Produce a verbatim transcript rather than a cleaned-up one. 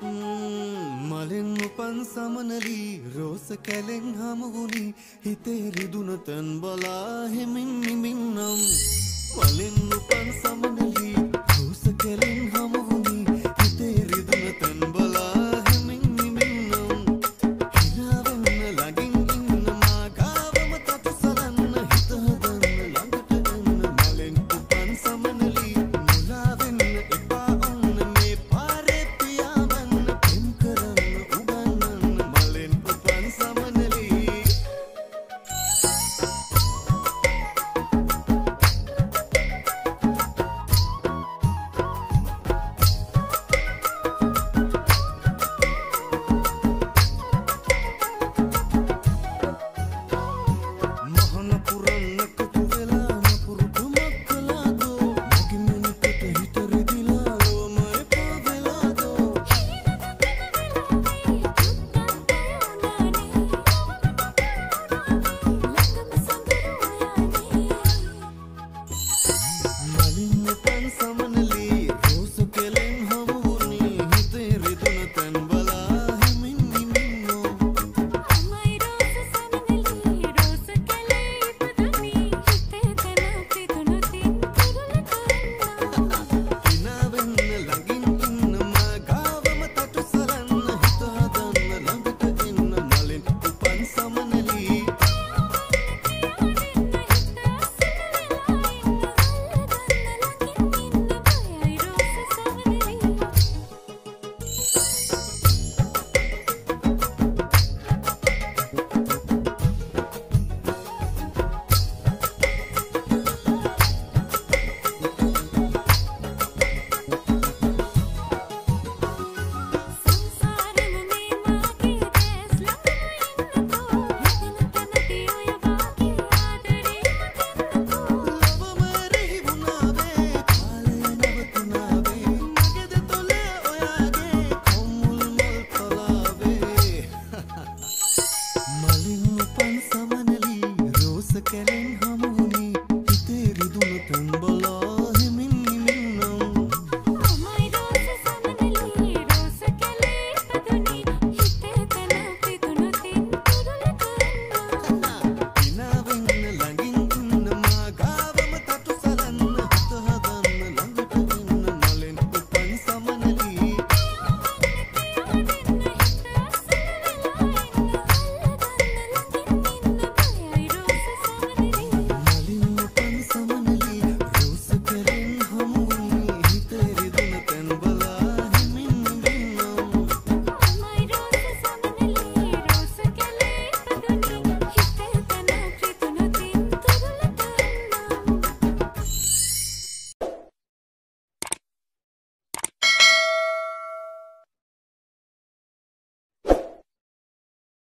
මලෙන් උපන් සමනලී රෝස කැලෙන් හමුුණි හිතේ රිදුන තැන් බලා හිමින් නිමින්නම් මලෙන් උපන් සමනලී රෝස කැලෙන් හමුුණි හිතේ රිදුන තැන් බලා හිමින් නිමින්නම් හිනාවෙන්න ළඟින් ඉන්න මා ගාවම තටු සලන්න හිත හදන්න ළඟට එන්න මලෙන් උපන් සමනලී මුලා වෙන්න එපා ඔන්න මේ පාරේ පියාඹන්න පෙම් කරන්න උගන්නන්න මලෙන් උපන් සමනලී මහන පුරන්න එකතු වෙලා නපුරුකමක් කළාදෝ මගේ මුණකට හිත රිදිලා ලෝම එපා වෙලාදෝ මලින් උපන් සමනලී රෝස කෙලෙන් හමුුණි හිතේ රිදුන තැන් බලා හිමින් නිමින්නෝ අමයි රෝස සමනලී රෝස කැලේ ඉපදුනි හිතේ තන පිදුනතින් පුරුල කරන්නා හිනාවෙන්න ළඟින් ඉන්න මා ගාවම තටු සලන්න හිත හදන්න ළඟට එන්න මලෙන් උපන් සමනලී